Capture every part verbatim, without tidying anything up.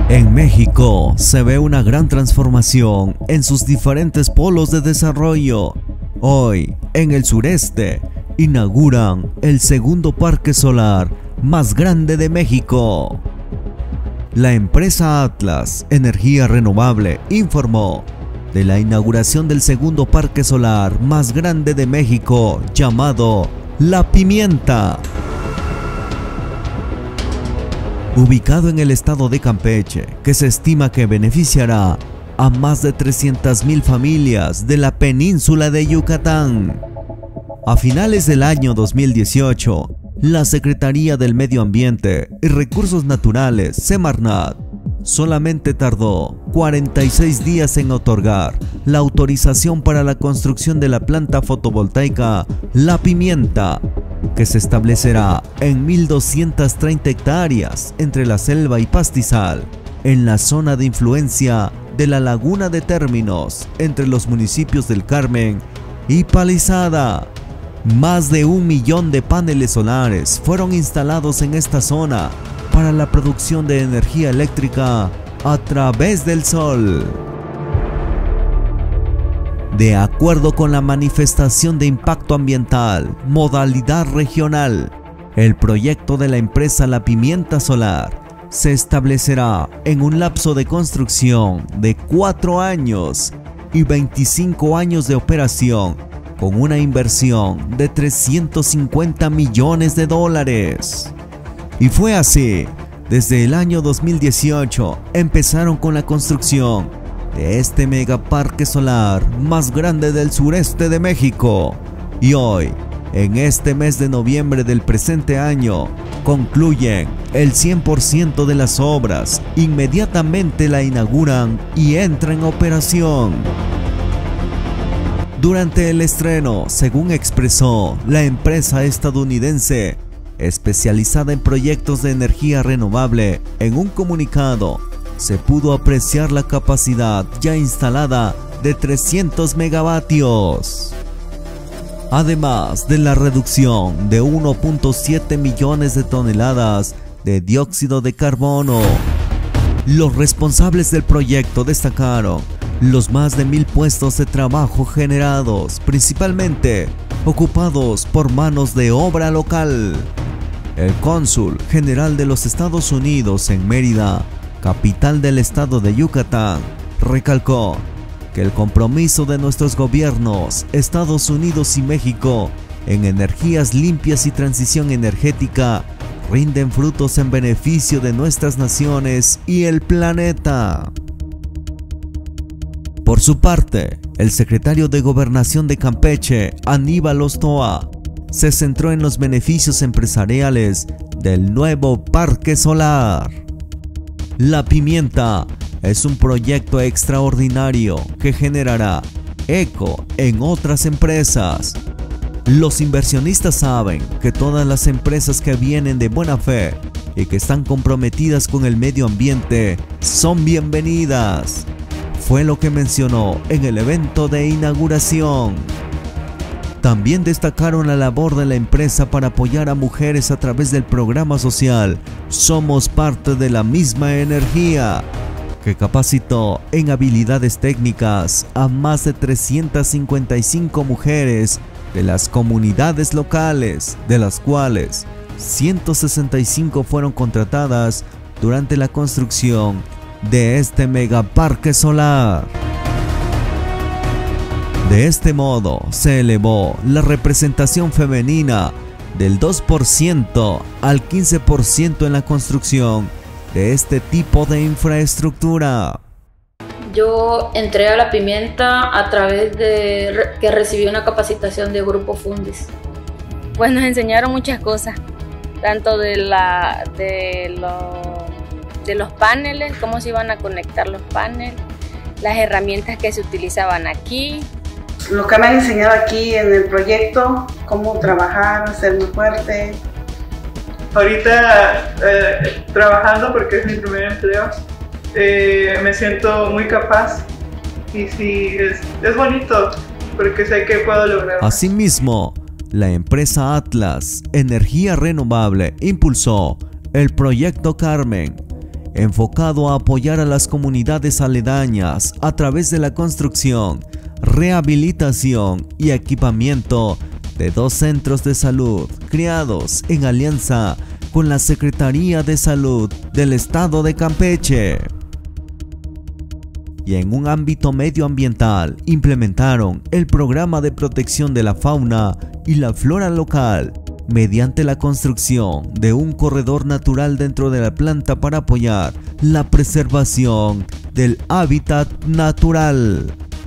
En México se ve una gran transformación en sus diferentes polos de desarrollo. Hoy, en el sureste, inauguran el segundo parque solar más grande de México. La empresa Atlas Energía Renovable informó de la inauguración del segundo parque solar más grande de México, llamado La Pimienta. Ubicado en el estado de Campeche, que se estima que beneficiará a más de trescientas mil familias de la península de Yucatán. A finales del año dos mil dieciocho, la Secretaría del Medio Ambiente y Recursos Naturales, Semarnat, solamente tardó cuarenta y seis días en otorgar la autorización para la construcción de la planta fotovoltaica La Pimienta, que se establecerá en mil doscientas treinta hectáreas entre la selva y pastizal, en la zona de influencia de la Laguna de Términos, entre los municipios del Carmen y Palizada. Más de un millón de paneles solares fueron instalados en esta zona para la producción de energía eléctrica a través del sol. De acuerdo con la manifestación de impacto ambiental, modalidad regional, el proyecto de la empresa La Pimienta Solar se establecerá en un lapso de construcción de cuatro años y veinticinco años de operación, con una inversión de trescientos cincuenta millones de dólares. Y fue así, desde el año dos mil dieciocho empezaron con la construcción de este megaparque solar más grande del sureste de México. Y hoy, en este mes de noviembre del presente año, concluyen el cien por ciento de las obras, inmediatamente la inauguran y entra en operación. Durante el estreno, según expresó la empresa estadounidense especializada en proyectos de energía renovable, en un comunicado, se pudo apreciar la capacidad ya instalada de trescientos megavatios. Además de la reducción de uno punto siete millones de toneladas de dióxido de carbono. Los responsables del proyecto destacaron los más de mil puestos de trabajo generados, principalmente ocupados por manos de obra local. El cónsul general de los Estados Unidos en Mérida, capital del estado de Yucatán, recalcó que el compromiso de nuestros gobiernos, Estados Unidos y México, en energías limpias y transición energética, rinden frutos en beneficio de nuestras naciones y el planeta. Por su parte, el secretario de Gobernación de Campeche, Aníbal Ostoa, se centró en los beneficios empresariales del nuevo parque solar. La Pimienta es un proyecto extraordinario que generará eco en otras empresas. Los inversionistas saben que todas las empresas que vienen de buena fe y que están comprometidas con el medio ambiente son bienvenidas. Fue lo que mencionó en el evento de inauguración. También destacaron la labor de la empresa para apoyar a mujeres a través del programa social Somos Parte de la Misma Energía, que capacitó en habilidades técnicas a más de trescientas cincuenta y cinco mujeres de las comunidades locales, de las cuales ciento sesenta y cinco fueron contratadas durante la construcción de este megaparque solar. De este modo, se elevó la representación femenina del dos por ciento al quince por ciento en la construcción de este tipo de infraestructura. Yo entré a La Pimienta a través de que recibí una capacitación de Grupo Fundis. Pues nos enseñaron muchas cosas, tanto de, la, de, lo, de los paneles, cómo se iban a conectar los paneles, las herramientas que se utilizaban aquí. Lo que me han enseñado aquí en el proyecto, cómo trabajar, ser muy fuerte. Ahorita eh, trabajando, porque es mi primer empleo, eh, me siento muy capaz y sí, es, es bonito porque sé que puedo lograrlo. Asimismo, la empresa Atlas Energía Renovable impulsó el Proyecto Carmen, enfocado a apoyar a las comunidades aledañas a través de la construcción, rehabilitación y equipamiento de dos centros de salud creados en alianza con la Secretaría de Salud del Estado de Campeche. Y en un ámbito medioambiental implementaron el programa de protección de la fauna y la flora local mediante la construcción de un corredor natural dentro de la planta para apoyar la preservación del hábitat natural.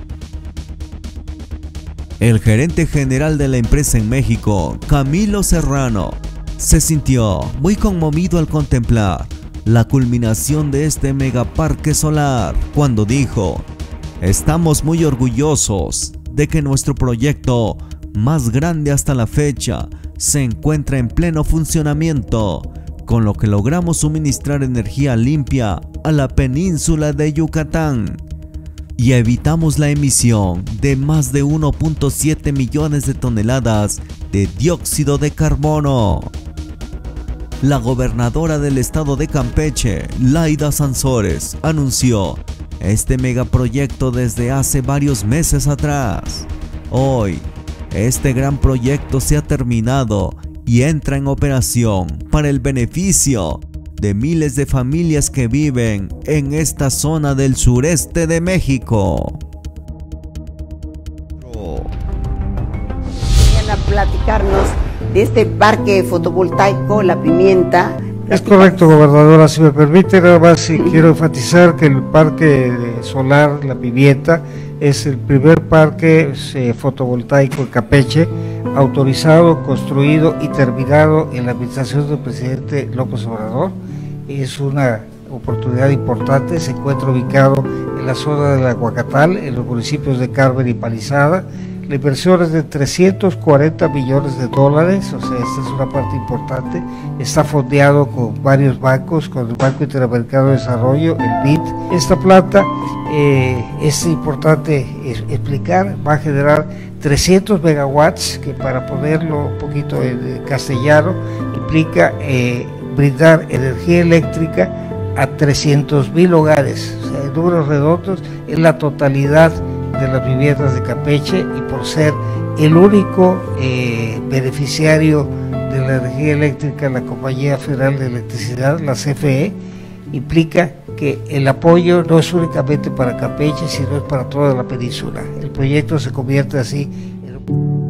El gerente general de la empresa en México, Camilo Serrano, se sintió muy conmovido al contemplar la culminación de este megaparque solar cuando dijo: "Estamos muy orgullosos de que nuestro proyecto más grande hasta la fecha se encuentra en pleno funcionamiento, con lo que logramos suministrar energía limpia a la península de Yucatán y evitamos la emisión de más de uno punto siete millones de toneladas de dióxido de carbono". La gobernadora del estado de Campeche, Laida Sansores, anunció este megaproyecto desde hace varios meses atrás. Hoy, este gran proyecto se ha terminado y entra en operación para el beneficio de miles de familias que viven en esta zona del sureste de México. Vienen a platicarnos de este parque fotovoltaico La Pimienta. Es correcto, gobernadora. Si me permite, nada más si quiero enfatizar que el parque solar La Pimienta es el primer parque eh, fotovoltaico en Campeche, autorizado, construido y terminado en la administración del presidente López Obrador. Es una oportunidad importante, se encuentra ubicado en la zona del Aguacatal, en los municipios de Carmen y Palizada. La inversión es de trescientos cuarenta millones de dólares, o sea, esta es una parte importante. Está fondeado con varios bancos, con el Banco Interamericano de Desarrollo, el B I D. Esta planta, eh, es importante explicar, va a generar trescientos megawatts, que para ponerlo un poquito en castellano, implica eh, brindar energía eléctrica a trescientos mil hogares. O sea, en números redondos, es la totalidad de las viviendas de Campeche, y por ser el único eh, beneficiario de la energía eléctrica, la Compañía Federal de Electricidad, la C F E, implica que el apoyo no es únicamente para Campeche, sino es para toda la península. El proyecto se convierte así en